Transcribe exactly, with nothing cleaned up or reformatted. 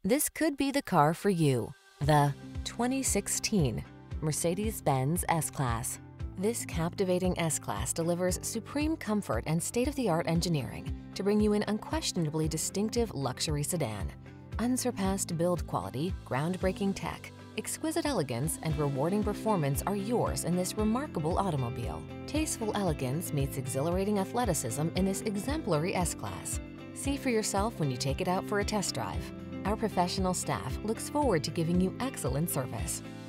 This could be the car for you. The twenty sixteen Mercedes-Benz S-Class. This captivating S-Class delivers supreme comfort and state-of-the-art engineering to bring you an unquestionably distinctive luxury sedan. Unsurpassed build quality, groundbreaking tech, exquisite elegance, and rewarding performance are yours in this remarkable automobile. Tasteful elegance meets exhilarating athleticism in this exemplary S-Class. See for yourself when you take it out for a test drive. Our professional staff looks forward to giving you excellent service.